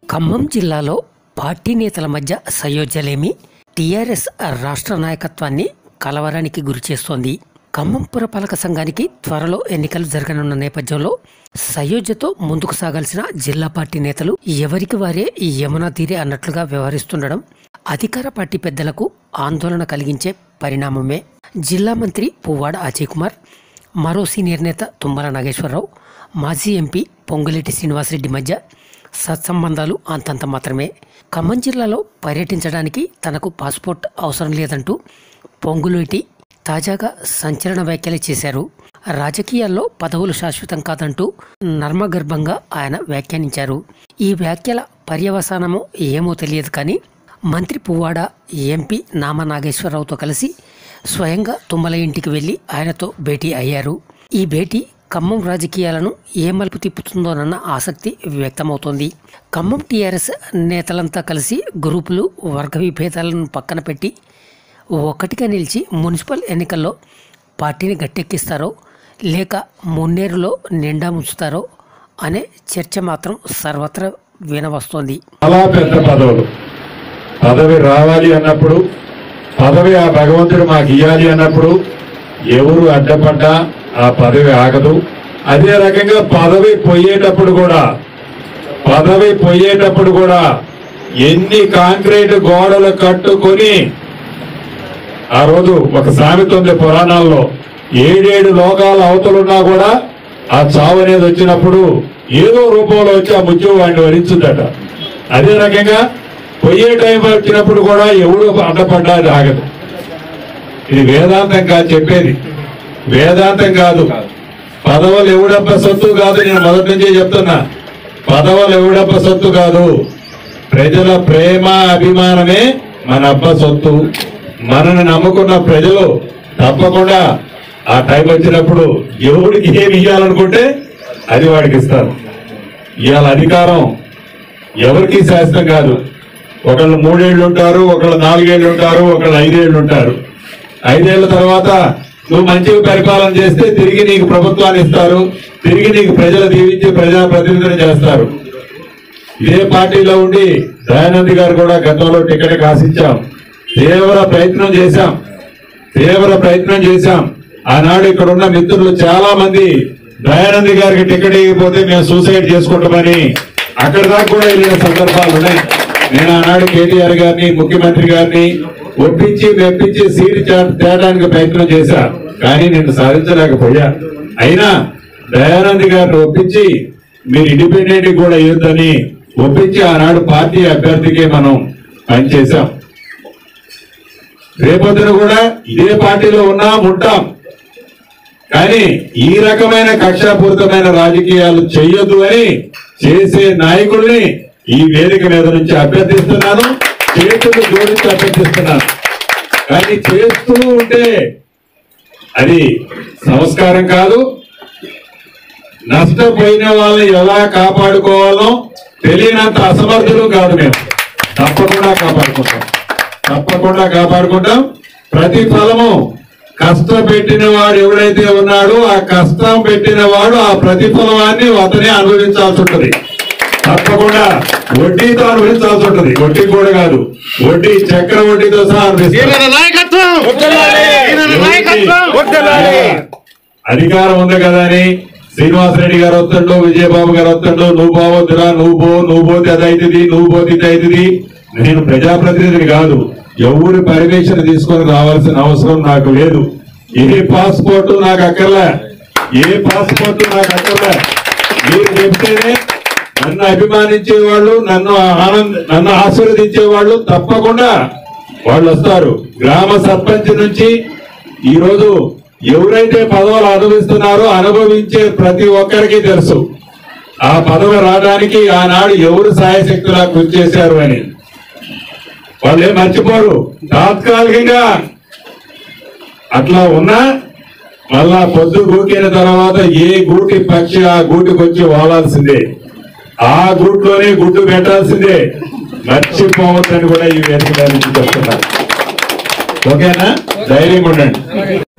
ఖమ్మం జిల్లాలో పార్టీ నేతల మధ్య సయోధ్యలేమి టీఆర్ఎస్ రాష్ట్ర నాయకత్వాన్ని కలవరానికి గురిచేస్తోంది. ఖమ్మం పురపాలక సంఘానికి త్వరలో ఎన్నికలు జరగనున్న నేపథ్యంలో సయోధ్యతో ముందుకు సాగాల్సిన జిల్లా పార్టీ నేతలు ఎవరికి వారే యమునా తీరే అన్నట్లుగా వ్యవహరిస్తుండడం అధికార పార్టీ పెద్దలకు ఆందోళన కలిగించే పరిణామమే. జిల్లా మంత్రి పువ్వాడ అజయ్ కుమార్, మరో సీనియర్ నేత తుమ్మల నాగేశ్వరరావు, మాజీ ఎంపీ పొంగులేటి శ్రీనివాసరెడ్డి మధ్య సత్సంబంధాలు అంతంత మాత్రమే. ఖమ్మం జిల్లాలో పర్యటించడానికి తనకు పాస్పోర్ట్ అవసరం లేదంటూ పొంగులేటి తాజాగా సంచలన వ్యాఖ్యలు చేశారు. రాజకీయాల్లో పదవులు శాశ్వతం కాదంటూ నర్మగర్భంగా ఆయన వ్యాఖ్యానించారు. ఈ వ్యాఖ్యల పర్యవసానమో ఏమో తెలియదు కానీ మంత్రి పువ్వాడ ఎంపీ నామా నాగేశ్వరరావుతో కలిసి స్వయంగా తుమ్మల ఇంటికి వెళ్లి ఆయనతో భేటీ అయ్యారు. ఈ భేటీ ఖమ్మం రాజకీయాలను ఏ మలుపు తిప్పుతుందోనన్న ఆసక్తి వ్యక్తమవుతోంది. ఖమ్మం టీఆర్ఎస్ నేతలంతా కలిసి గ్రూపులు, వర్గ విభేదాలను పక్కన పెట్టి ఒక్కటిగా నిలిచి మున్సిపల్ ఎన్నికల్లో పార్టీని గట్టెక్కిస్తారో లేక మున్నేరులో నిండా ముంచుతారో అనే చర్చ మాత్రం సర్వత్రా వినవస్తోంది. చాలా పెద్ద పదవి రావాలి అన్నప్పుడు, పదవి ఆ భగవంతుడు మాకు ఇవ్వాలి అన్నప్పుడు ఎవరు అడ్డపడ్డా ఆ పదవి ఆగదు. అదే రకంగా పదవి పోయేటప్పుడు కూడా ఎన్ని కాంక్రీట్ గోడలు కట్టుకొని, ఆ రోజు ఒక సామెత ఉంది పురాణాల్లో, 7 లోకాల అవతలున్నా కూడా ఆ చావు అనేది వచ్చినప్పుడు ఏదో రూపంలో వచ్చి ఆ మృత్యువు వాడిని వరించుదట. అదే రకంగా పోయే టైం వచ్చినప్పుడు కూడా ఎవడు అడ్డపడ్డా అది ఆగదు. ఇది వేదాంతం కాదు చెప్పేది, వేదాంతం కాదు. పదవులు ఎవడబ్బ సొత్తు కాదు. నేను మొదటి నుంచే చెప్తున్నా, పదవులు ఎవడబ్బ సొత్తు కాదు. ప్రజల ప్రేమ అభిమానమే మన అబ్బ సొత్తు. మనని నమ్ముకున్న ప్రజలు తప్పకుండా ఆ టైం వచ్చినప్పుడు ఎవడికి ఏమి ఇవ్వాలనుకుంటే అది వాడికి ఇస్తారు. ఇవాళ అధికారం ఎవరికి శాశ్వతం కాదు. ఒకళ్ళు 3 ఏళ్ళు ఉంటారు, ఒకళ్ళు 4 ఏళ్ళు ఉంటారు, ఒకళ్ళు 5 ఏళ్ళు ఉంటారు. 5 ఏళ్ల తర్వాత నువ్వు మంచిగా పరిపాలన చేస్తే తిరిగి నీకు ప్రభుత్వాన్ని ఇస్తారు, తిరిగి నీకు ప్రజలు దీవించి ప్రజాప్రతినిధులు చేస్తారు. ఇదే పార్టీలో ఉండి దయానంద్ గారు కూడా గతంలో టికెట్ ఆశించాం, తీవ్ర ప్రయత్నం చేశాం. ఆనాడు ఇక్కడ ఉన్న మిత్రులు చాలా మంది దయానంద్ గారికి టికెట్ ఇవ్వకపోతే మేము సూసైడ్ చేసుకుంటామని అక్కడి దాకా కూడా వెళ్ళిన సందర్భాలు ఉన్నాయి. నేను ఆనాడు కేటీఆర్ గారిని, ముఖ్యమంత్రి గారిని మెప్పించి సీటు తేడానికి ప్రయత్నం చేశా, కానీ నేను సాధించలేకపోయా. అయినా దయానంద్ గారిని ఒప్పించి మీరు ఇండిపెండెంట్ కూడా ఇవ్వద్దని ఒప్పించి ఆనాడు పార్టీ అభ్యర్థికే మనం పనిచేశాం. రేపొద్దున కూడా ఇదే పార్టీలో ఉంటాం. కానీ ఈ రకమైన కక్షాపూరితమైన రాజకీయాలు చెయ్యొద్దు అని చేసే నాయకుల్ని ఈ వేదిక మీద నుంచి అభ్యర్థిస్తున్నాను, చేతులు జోడించి అభ్యర్థిస్తున్నాను. కానీ చేస్తూ ఉంటే అది సంస్కారం కాదు. నష్టపోయిన వాళ్ళని ఎలా కాపాడుకోవాలో తెలియనంత అసమర్థులు కాదు. మేము తప్పకుండా కాపాడుకుంటాం. ప్రతిఫలము కష్టపెట్టిన వాడు ఎవడైతే ఉన్నాడో ఆ కష్టం పెట్టిన వాడు ఆ ప్రతిఫలాన్ని అతనే అనుభవించాల్సి ఉంటుంది. తప్పకుండా వడ్డీతో అనుభవించాల్సి ఉంటుంది. వడ్డీ కూడా కాదు, వడ్డీ చక్ర వడ్డీతో సహా అధికారం ఉంది కదా అని శ్రీనివాసరెడ్డి గారు వస్తాడు, విజయబాబు గారు వస్తాడు, నువ్వు పోవద్దురా, నువ్వు పోతే అది అవుతుంది, నువ్వు పోతే ఇది అవుతుంది. నేను ప్రజాప్రతినిధిని కాదు, ఎవరి పర్మిషన్ తీసుకొని రావాల్సిన అవసరం నాకు లేదు. ఏ పాస్పోర్టు నాకు అక్కర్లే. మీరు చెప్తేనే నన్ను అభిమానించే వాళ్ళు, నన్ను ఆశీర్వదించే వాళ్ళు తప్పకుండా వాళ్ళు వస్తారు. గ్రామ సర్పంచ్ నుంచి ఈరోజు ఎవరైతే పదవులు అనుభవిస్తున్నారో అనుభవించే ప్రతి ఒక్కరికి తెలుసు ఆ పదవి రావడానికి ఆనాడు ఎవరు సాయశక్తులా కృషి చేశారు అని. వాళ్ళే మర్చిపోరు. తాత్కాలికంగా అట్లా ఉన్నా మళ్ళా పొద్దు గూకిన తర్వాత ఏ గూటి పక్షి ఆ గూటికి వచ్చి వాడాల్సిందే, ఆ గూట్లోనే గుడ్డు పెట్టాల్సిందే. మర్చిపోవద్దని కూడా ఈ వేదిక నుంచి చెప్తున్నారు. ఓకేనా? ధైర్యంగా ఉండండి.